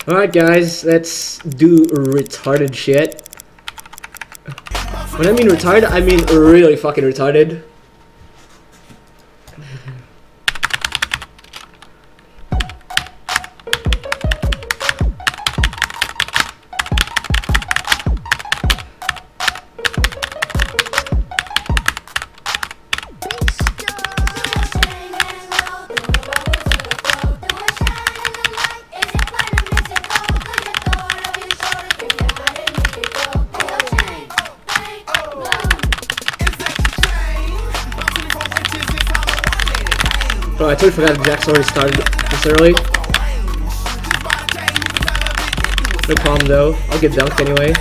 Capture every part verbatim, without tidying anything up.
Alright guys, let's do retarded shit. When I mean retarded, I mean really fucking retarded. Oh, I totally forgot that Jack's already started this early. No problem though, I'll get dunked anyway.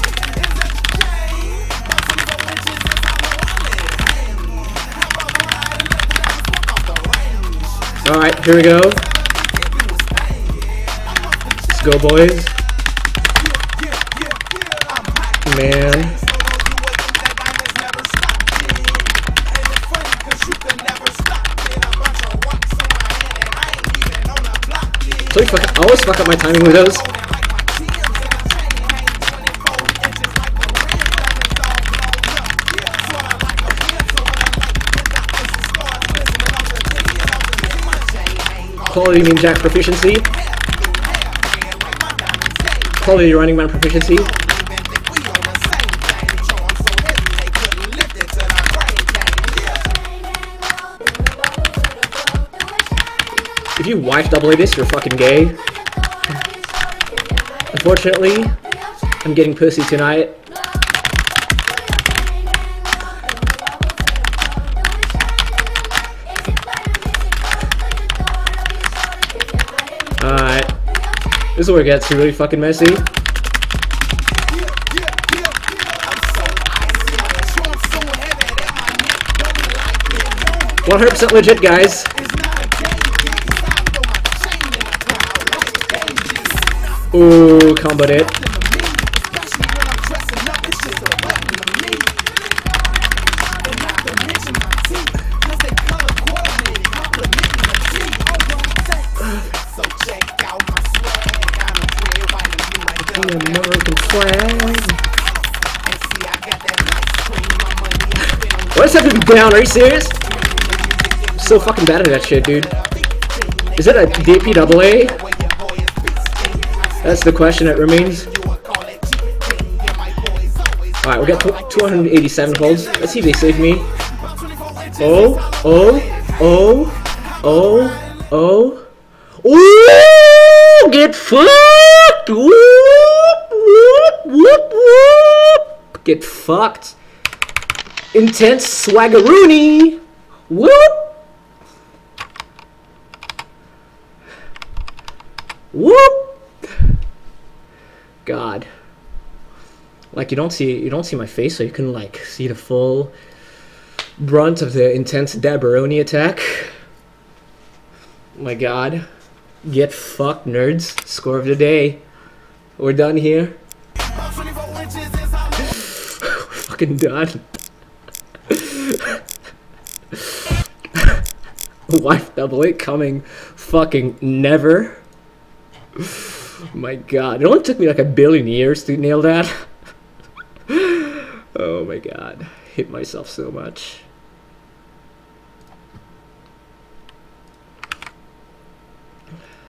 Alright, here we go. Let's go, boys. Man. So fuck, I always fuck up my timing with those. Quality mean Jack proficiency. Quality running man proficiency. If you wife double A this, you're fucking gay. Unfortunately, I'm getting pussy tonight. Alright. This is where it gets really fucking messy. one hundred percent legit, guys. Ooh, comboed it. The American flag. Why does it have to be down? Are you serious? I'm so fucking bad at that shit, dude. Is it a D P double A? That's the question that remains. Alright, we got two hundred eighty-seven holds. Let's see if they save me. Oh, oh, oh, oh, oh. Ooh, get fucked! Whoop, whoop, whoop, whoop. Get fucked. Intense swaggeroony. Whoop. Whoop. God, like you don't see you don't see my face, so you can like see the full brunt of the intense Dabberoni attack. My God, get fucked, nerds. Score of the day. We're done here. Fucking done. Wife double A coming. Fucking never. My God, it only took me like a billion years to nail that. Oh my God, hit myself so much.